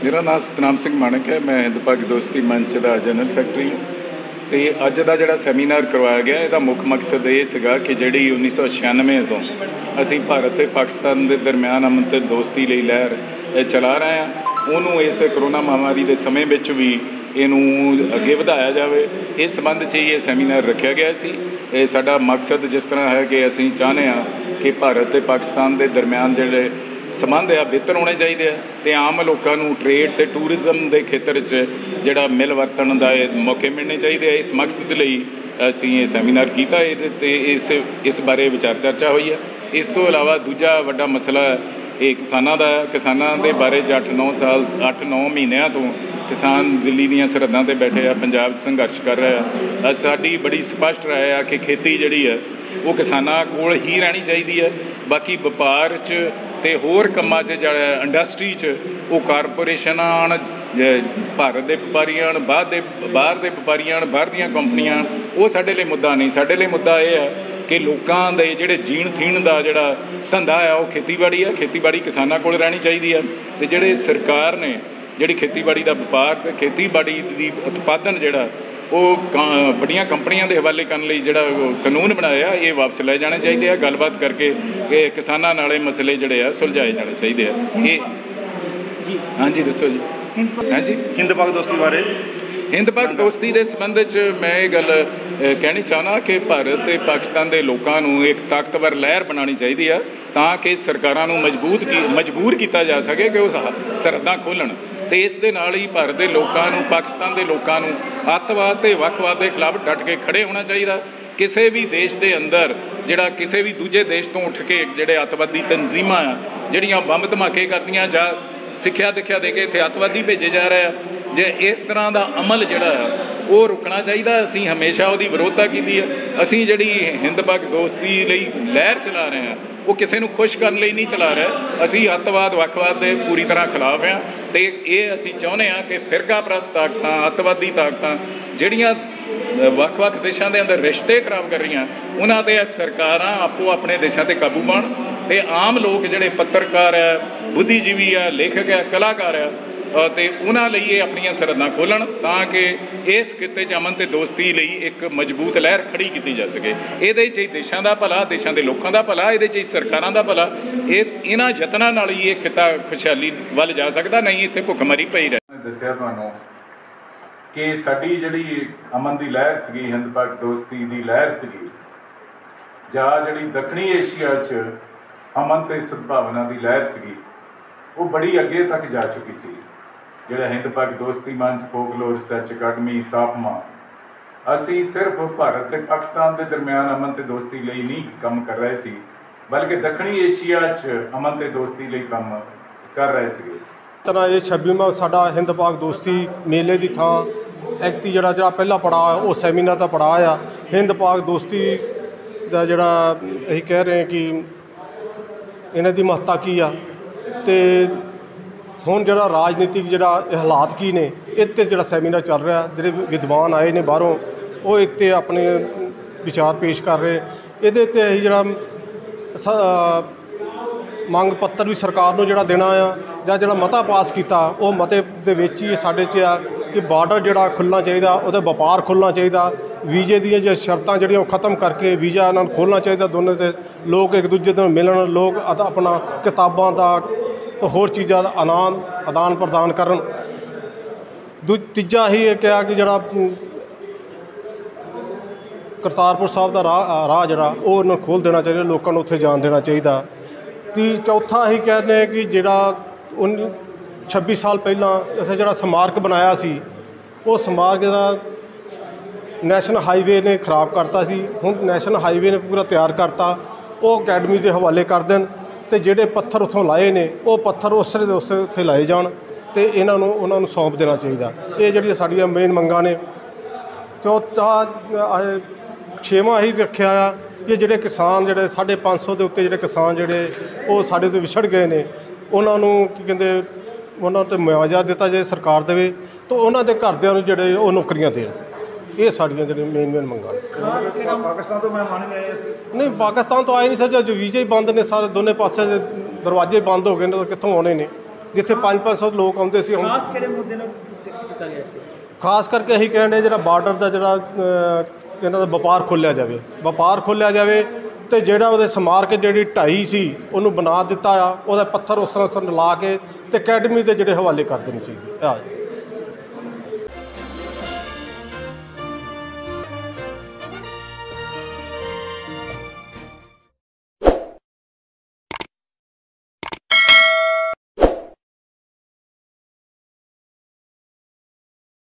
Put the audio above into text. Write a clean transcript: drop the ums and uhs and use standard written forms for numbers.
मेरा नाम सतनाम सिंह माणक है। मैं हिंद पाक दोस्ती मंच का जनरल सैकटरी हूँ। तो अज का जोड़ा सैमीनार करवाया गया, इसका मुख मकसद ये सीगा कि जी 1996 तो असी भारत तो पाकिस्तान के दरम्यान अमन ते दोस्ती लई लहर चला रहे हैं, उन्होंने इस करोना महामारी के समय भी इनू अगे वधाया जाए। इस संबंध च ये सैमीनार रखा गया सी। साडा मकसद जिस तरह है कि असी चाहते हैं कि भारत ते पाकिस्तान के दरम्यान जोड़े संबंध आ बेहतर होने चाहिए तो आम लोगों को ट्रेड तो टूरिज़म के खेत्र जोड़ा मिल वरतन का मौके मिलने चाहिए। इस मकसद लई असी ये सैमीनार किया, इस बारे विचार चर्चा हुई है। इस तो इलावा दूजा वड्डा मसला ये किसानों का, किसानों के बारे 8-9 महीनों तो किसान दिल्ली दी सरहदों पर बैठे आ, पंजाब संघर्ष कर रहे हैं। साड़ी बड़ी स्पष्ट राय है कि खेती जी है वो किसानों कोल ही रहनी चाहिए है। बाकी व्यापार ते होर कामां इंडस्ट्री वो कारपोरेशन आन, भारत के व्यापारी आन, बाहर के व्यापारी आन, बाहर दी कंपनियां, वो साडे लई मुद्दा नहीं। साडे लई मुद्दा यह है कि लोगों के जिहड़े जीण थीण का जिहड़ा धंधा है वो खेतीबाड़ी है, खेतीबाड़ी किसानों कोल रहनी चाहिए है। तो जिहड़े सरकार ने जिहड़ी खेतीबाड़ी का व्यापार ते खेतीबाड़ी दी उत्पादन जिहड़ा वो बड़िया कंपनियों के हवाले करने लई जिहड़ा कानून बनाया ये वापस लै जाने चाहिए। गलबात करके किसानों नाले मसले जिहड़े आ सुलझाए जाने चाहिए। ये जी हाँ जी दसो जी। हाँ जी, हिंद पाक दोस्ती बारे हिंद पाक दोस्ती के संबंध मैं ये गल कहनी चाहना कि भारत ते पाकिस्तान के लोगों को एक ताकतवर लहर बनानी चाहिए है ताकि सरकारों मजबूर किया जा सके कि वो सरहदां खोलन। तो इस दे नाल ही भारत के लोगों को, पाकिस्तान के लोगों को अतवाद ते वखवाद के खिलाफ डट के खड़े होना चाहिए। किसी भी देश के अंदर जिहड़ा किसी भी दूजे देश तो उठ के जिहड़े अतवादी तंजीमां जिहड़ियां बंब धमाके करदियां जां सिक्ख्या दिक्ख्या दे के इत्थे अतवादी भेजे जा रहे हैं, जे इस तरह का अमल जिहड़ा है वो रुकना चाहिए। असी हमेशा उसकी विरोधता की है। असी जिहड़ी हिंद पाक दोस्ती लई लहर चला रहे हैं वो किसी को खुश करने लई नहीं चला रहे। असी अतवाद वखवाद के पूरी तरह खिलाफ हैं। तो ये असी चाहुंदे हैं कि फिरका परस्त ताकतां, अतवादी ताकतां जिहड़ियां वख-वख देशों के अंदर रिश्ते खराब कर रही हैं, उन्हां ते सरकारां आपो अपने देशों पर काबू पाउण ते आम लोग जिहड़े पत्रकार है, बुद्धिजीवी है, लेखक है, कलाकार है, तो उन्होंने लिए अपनिया सरहदां खोलन ताकि इस खिते च अमन ते दोस्ती लई एक मजबूत लहर खड़ी की जा सके। ये देशों का भला, देशों के लोगों का भला, ये सरकारों का भला, इन्हां यत्नां नाल ही ये खिता खुशहाली वल जा सकता, नहीं इत्थे भुखमरी पई रहे। दस्सिया तुहानूं कि साडी जिहड़ी अमन की लहर सीगी, हिंद पाक दोस्ती की लहर सीगी, जां जिहड़ी दक्षिणी एशिया च अमन ते सद्भावना की लहर सीगी, वो बड़ी अगे तक जा चुकी सी। जिहड़ा हिंद पाक दोस्ती मंच, फोकलोर रिसर्च अकाडमी, साफमा, असी सिर्फ भारत ते पाकिस्तान के दरम्यान अमन ते दोस्ती लई नहीं काम कर रहे सी, बल्कि दक्षिणी एशिया च अमन ते दोस्ती लई काम कर रहे सी। तरह ये 26वां साडा हिंद पाक दोस्ती मेले की थां एक्टी जिहड़ा पहला पड़ाव वो सैमीनार का पड़ाव आ। हिंद पाक दोस्ती का जिहड़ा असीं कह रहे हैं कि इन्हां दी महत्ता की आ ते हुण जिहड़ा राजनीतिक जिहड़ा हालात की ने इत्ते जिहड़ा सैमीनार चल रहा, जिहड़े विद्वान आए ने बाहरों वो इत्ते अपने विचार पेश कर रहे। इहदे ते असीं जिहड़ा मंग पत्र भी सरकार नूं जिहड़ा देना आ जां जिहड़ा मता पास कीता वो मते दे विच ही साडे च आ कि बार्डर जिहड़ा खुलना चाहिए, उहदा व्यापार खुलना चाहिए, वीजे दी जो शर्तां जिहड़ियां खत्म करके वीज़ा इन्हां नूं खोलना चाहिए। दोनों दे लोग एक दूजे नाल मिलन, लोग अपना किताबां दा तो होर चीज़ां दा आदान प्रदान करन। तीजा ही कहा कि जिहड़ा करतारपुर साहब का राह जिहड़ा वो इन्हां खोल देना चाहिए, लोगों को उत्थे जान देना चाहिए। चौथा ही कहने कि जिहड़ा 26 साल पहला इत्थे जिहड़ा स्मारक बनाया सी, वो स्मारक जिहड़ा नैशनल हाईवे ने खराब करता सी, हुण नैशनल हाईवे ने पूरा तैयार करता, वो अकैडमी के हवाले कर देन ते जिहड़े पत्थर उत्थों लाए ने वो पत्थर उसे दे उसे उत्थे लाए जाण ते इन्हां नूं उन्हां नूं सौंप देना चाहिए। ये जिहड़ियां साडीआं मेन मंगां ने। चौथा 6वां ही रखिया आ कि जिहड़े किसान जिहड़े 550 के उत्ते जिहड़े किसान जिहड़े वो साडे तो विछड़ गए ने, उन्हां नूं की कहंदे उन्हां ते मुआवजा दिता जाए, सरकार देवे तो उन्हां दे घरदिआं नूं जिहड़े वो नौकरियां देण। ये साड़ियाँ जो मेन मंगा। पाकिस्तान तो मेहमान भी आए नहीं, पाकिस्तान तो आए नहीं सर, जो वीजे ही बंद ने सारे दोनों पासे दरवाजे बंद हो गए ने, तो कितों आने ने। ਜਿੱਥੇ 500 ਲੋਕ ਆਉਂਦੇ ਸੀ। ਖਾਸ ਕਿਹੜੇ ਮੁੱਦੇ ਨੂੰ ਕੀਤਾ ਗਿਆ ਇੱਥੇ? ਖਾਸ ਕਰਕੇ ਅਸੀਂ ਕਹਿੰਦੇ ਜਿਹੜਾ ਬਾਰਡਰ ਦਾ ਜਿਹੜਾ ਇਹਨਾਂ ਦਾ ਵਪਾਰ ਖੋਲ੍ਹਿਆ ਜਾਵੇ ਅਤੇ ਜਿਹੜਾ ਉਹਦੇ ਸਮਾਰਕ ਜਿਹੜੀ ਢਾਈ ਸੀ ਉਹਨੂੰ ਬਣਾ ਦਿੱਤਾ ਆ, ਉਹਦਾ ਪੱਥਰ ਉਸ ਤਰ੍ਹਾਂ ਲਾ ਕੇ ਅਤੇ ਅਕੈਡਮੀ ਦੇ ਜਿਹੜੇ ਹਵਾਲੇ ਕਰ ਦੇਣੇ ਚਾਹੀਦੇ ਆ।